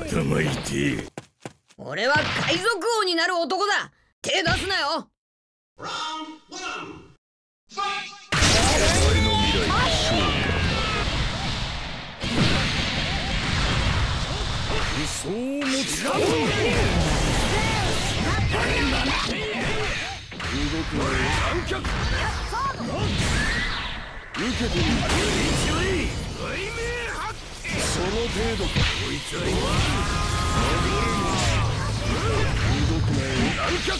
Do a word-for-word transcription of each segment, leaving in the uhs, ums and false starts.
頭痛え。 俺は海賊王になる男だ。手出すなよ。 お前の未来は勝負。理想を持ちか動くなよ。観客受けてみる。その程度か。こいつは動くなよ。観客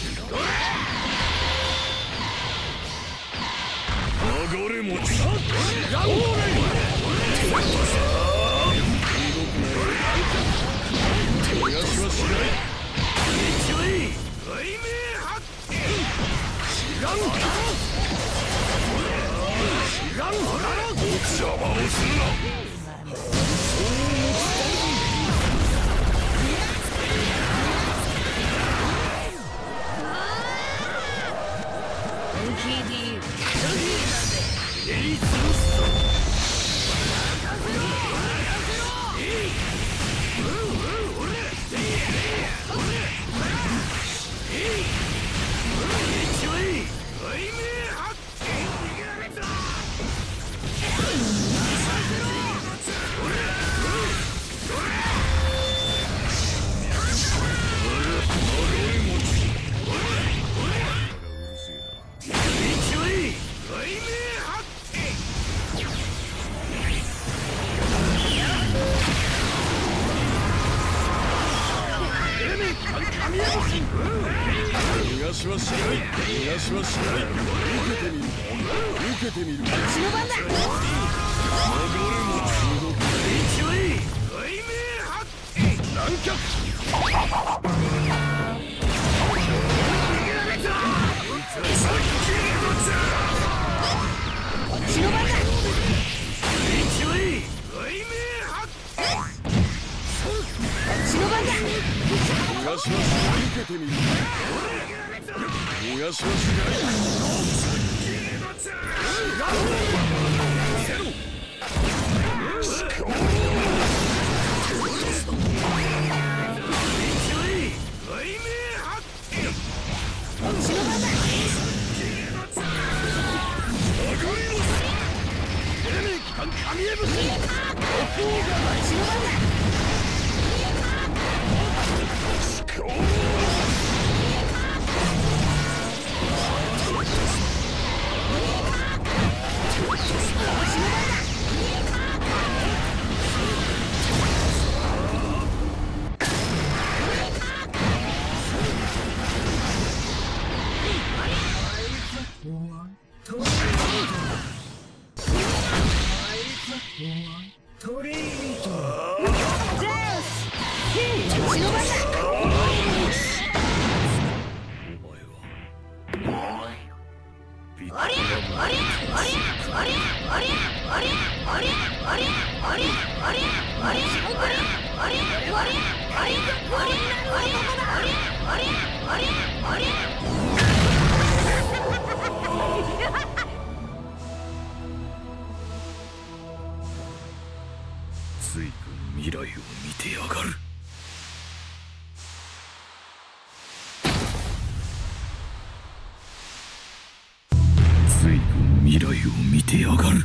流れ持ち。流れ逃がしはしない。知らん知らん邪魔をするな。逃がしはしない。逃がしはしない。受けてみる。受けてみる。 血の番だ。 流れも中毒。南極。 血の番だ。血の番だ。 逃がしはしない。受けてみる。逃がしはしない。随分未来を見てやがる。随分未来を見てやがる。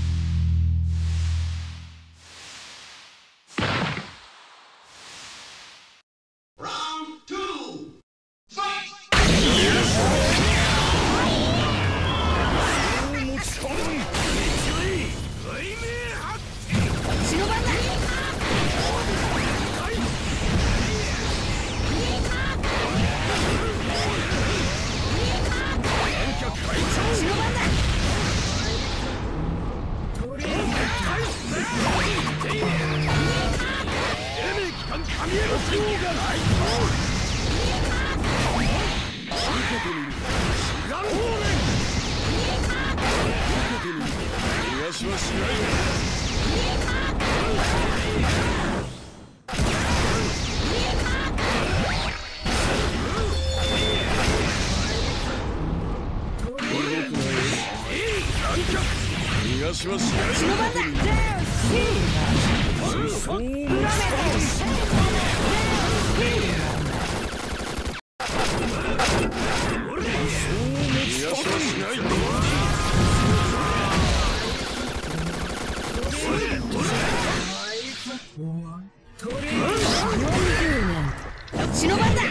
逃がしはしない。 ちの番だ。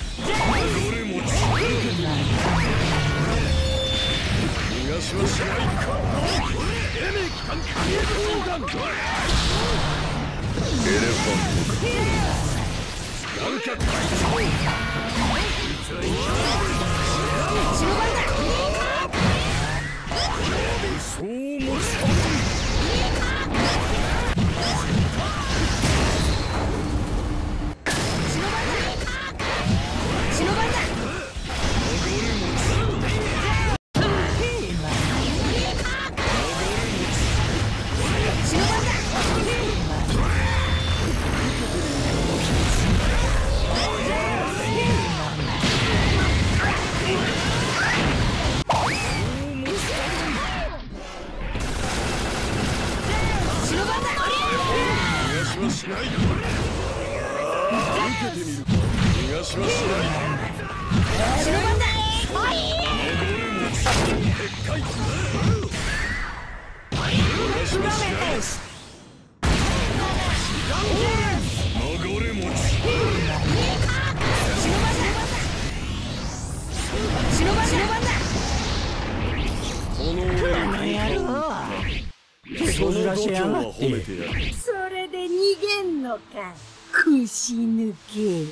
逃がしはしない。エレキ関係砲弾。エレファント眼脚会長。 ちの番だ。 そうもししない。受けてみるか。逃がしはしない。 白番だ。 でっかい。逃がしはしない。流れ持ち。 白番だ。白番だ。 この野郎。その度胸は褒めてやる。 それで逃げんのか、腰抜け。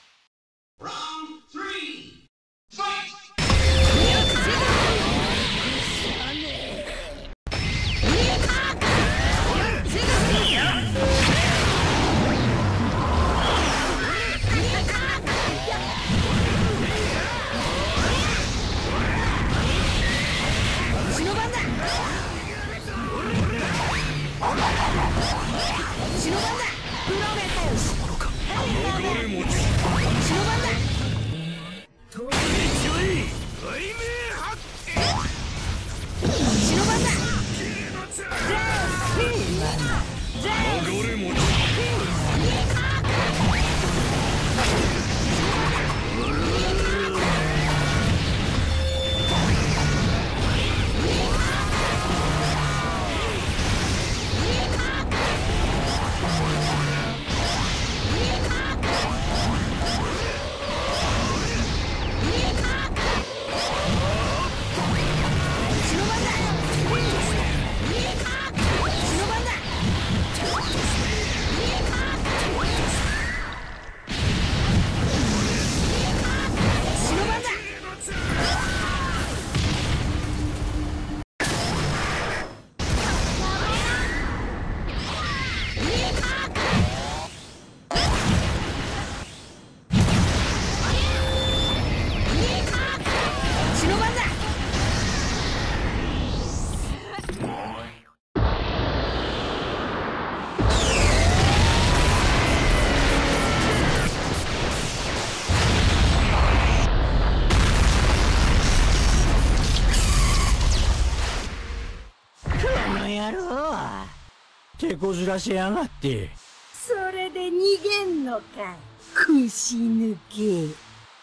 手こずらせやがって。 それで逃げんのか、腰抜け。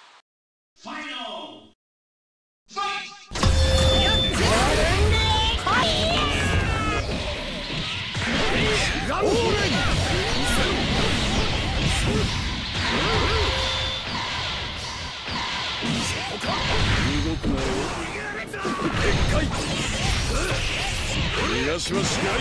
動くなよ。でっかい。逃がしはしない。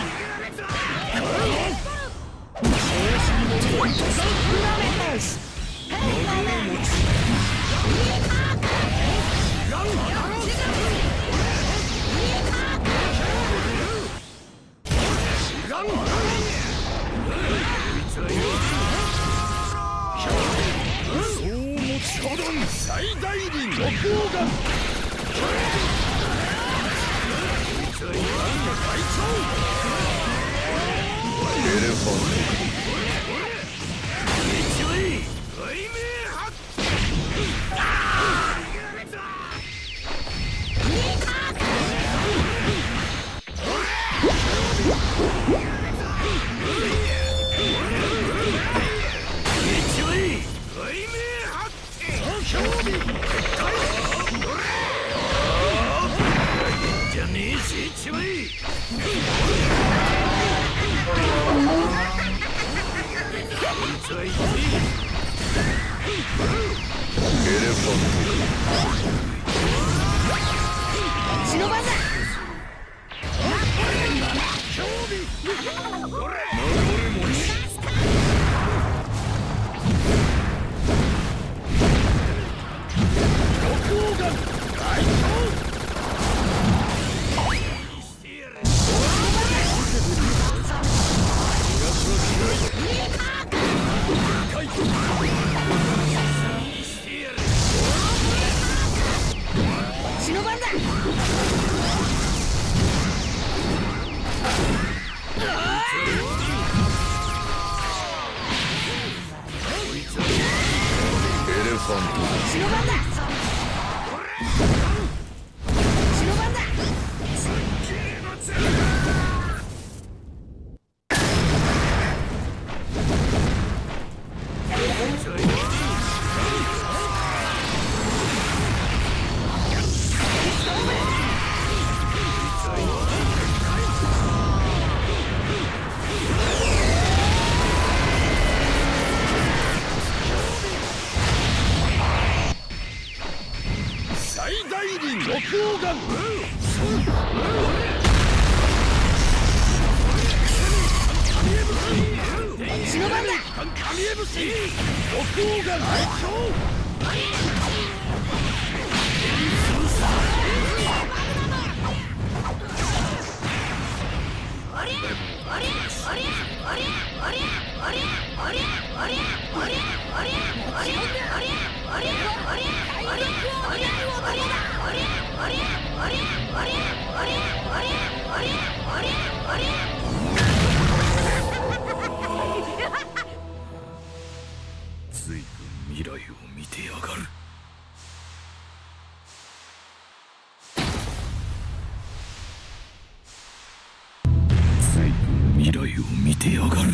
最大輪の砲丸。エレファント。じゃねえし、一枚。 王眼。 忍ばんだ。 神エブシ六王眼最強。ずいぶん未来を見てやがる。ずいぶん未来を見てやがる。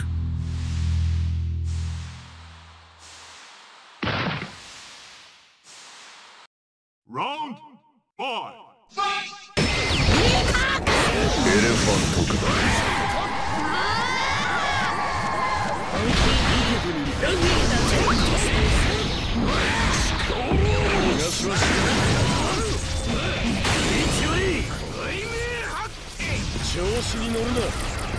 Round five. エレファントだ。調子に乗るな。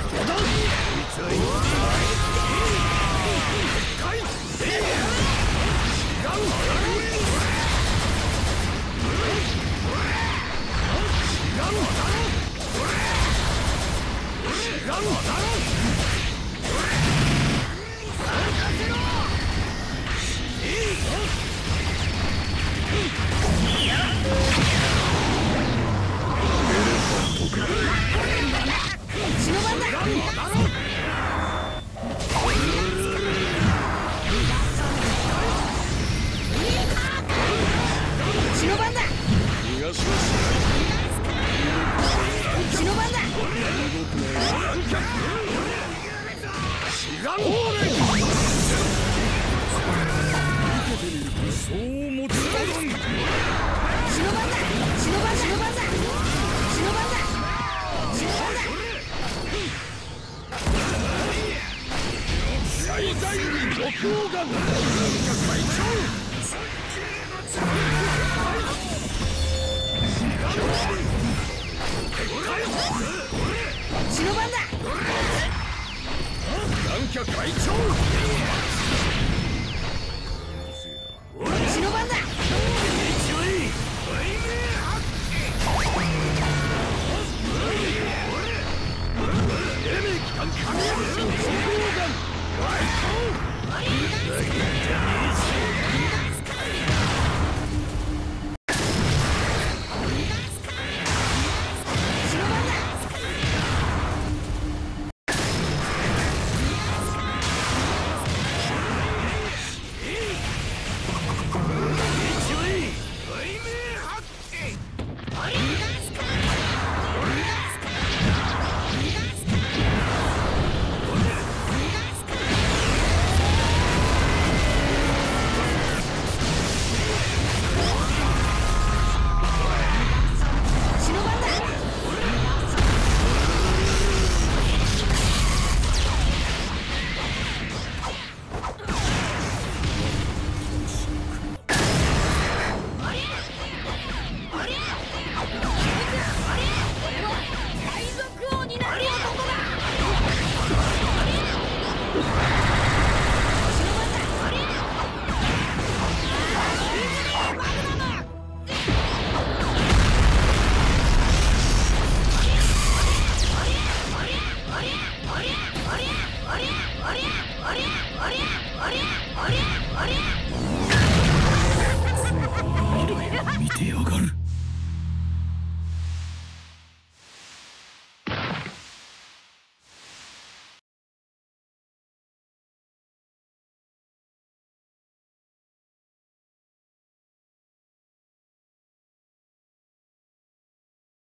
そうもつばん。最大六王眼。最長。 忍ばんだ。 眼脚会長。 忍ばんだ。 見てやがる。